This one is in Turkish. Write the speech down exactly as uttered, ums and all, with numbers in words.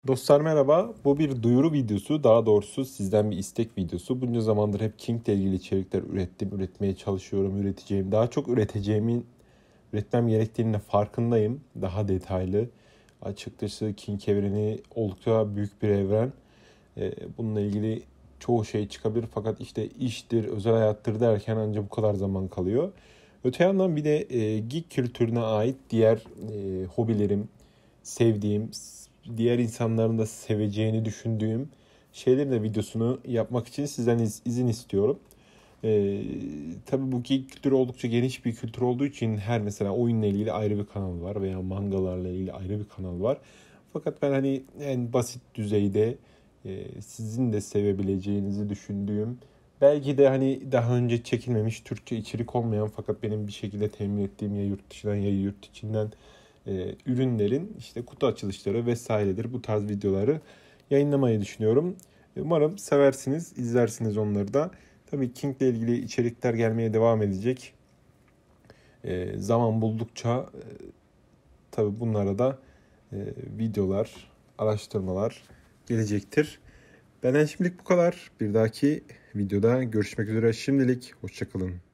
Dostlar merhaba. Bu bir duyuru videosu. Daha doğrusu sizden bir istek videosu. Bunca zamandır hep King ile ilgili içerikler ürettim. Üretmeye çalışıyorum. Üreteceğim. Daha çok üreteceğimin, üretmem gerektiğinin de farkındayım. Daha detaylı. Açıkçası King evreni oldukça büyük bir evren. Ee, Bununla ilgili çoğu şey çıkabilir. Fakat işte iştir, özel hayattır derken ancak bu kadar zaman kalıyor. Öte yandan bir de e, geek kültürüne ait diğer e, hobilerim, sevdiğim, diğer insanların da seveceğini düşündüğüm şeylerin de videosunu yapmak için sizden iz, izin istiyorum. Ee, tabii bu geek kültürü oldukça geniş bir kültür olduğu için her mesela oyunla ilgili ayrı bir kanal var veya mangalarla ilgili ayrı bir kanal var. Fakat ben hani en basit düzeyde e, sizin de sevebileceğinizi düşündüğüm, belki de hani daha önce çekilmemiş Türkçe içerik olmayan fakat benim bir şekilde temin ettiğim ya yurt dışından ya yurt içinden e, ürünlerin işte kutu açılışları vesairedir, bu tarz videoları yayınlamayı düşünüyorum. Umarım seversiniz, izlersiniz onları da. Tabii King ile ilgili içerikler gelmeye devam edecek. E, zaman buldukça e, tabii bunlara da e, videolar, araştırmalar gelecektir. Benden şimdilik bu kadar. Bir dahaki videoda görüşmek üzere. Şimdilik hoşça kalın.